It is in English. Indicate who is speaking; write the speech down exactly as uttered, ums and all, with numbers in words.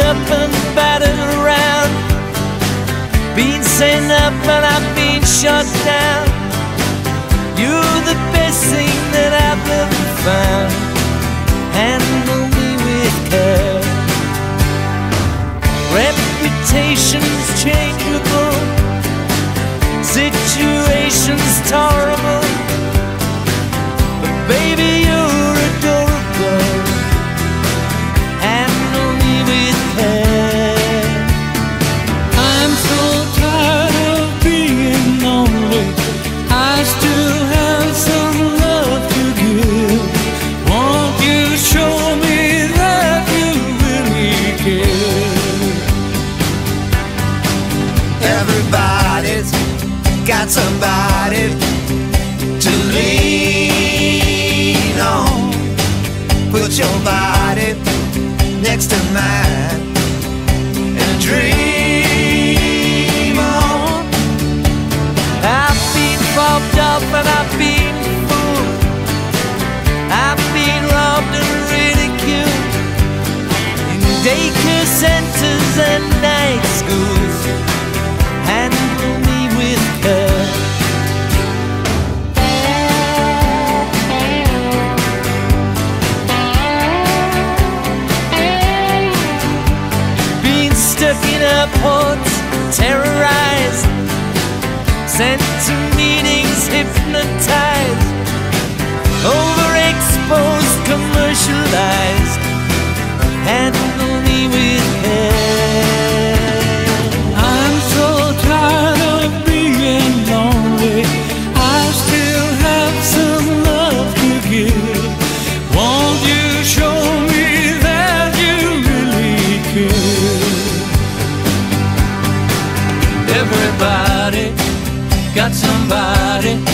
Speaker 1: up and battered around, been sent up and I've been shot down. You're the best thing that I've ever found. Handle me with care. Reputation's changeable, situation's tolerable, but baby you're adorable. Handle me with care.
Speaker 2: I'm so tired of being lonely, I still have some love to give. Won't you show me that you really care?
Speaker 3: Everybody's got somebody to lean on. Put your body next to mine and dream on.
Speaker 1: I've been fobbed up and I've been fooled, I've been robbed and ridiculed in daycare centers and night schools. Handle me with care. Been stuck in airports, terrorized, sent to meetings, hypnotized, overexposed, commercialized. Handle me with care.
Speaker 2: I'm so tired of being lonely, I still have some love to give. Won't you show me that you really care?
Speaker 1: Everybody got somebody